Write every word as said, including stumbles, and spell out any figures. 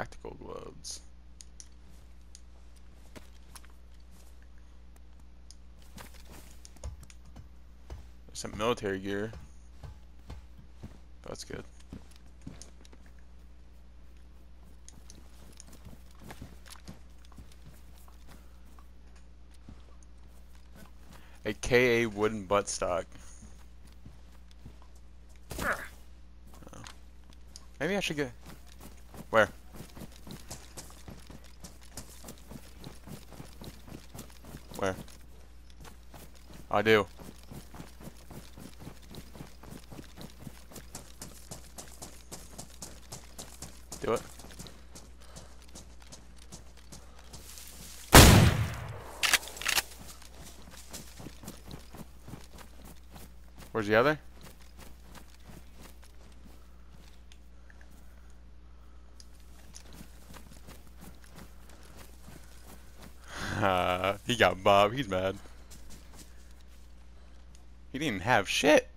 tactical gloves. There's some military gear. That's good. A K A wooden buttstock. Oh. Maybe I should get... Where? Where? I do. Do it. Where's the other? Uh, he got Bob. He's mad. He didn't have shit.